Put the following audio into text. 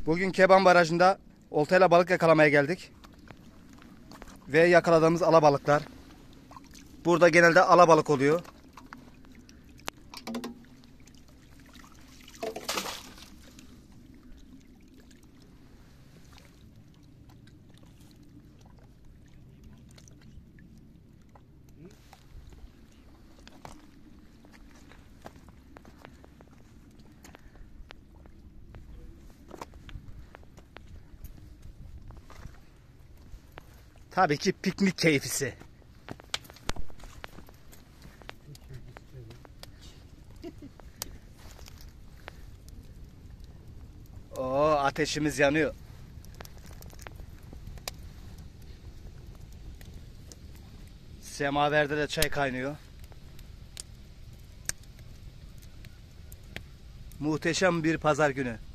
Bugün Keban Barajı'nda oltayla balık yakalamaya geldik. Ve yakaladığımız alabalıklar. Burada genelde alabalık oluyor. Tabii ki piknik keyfisi. Oo, ateşimiz yanıyor. Semaverde de çay kaynıyor. Muhteşem bir pazar günü.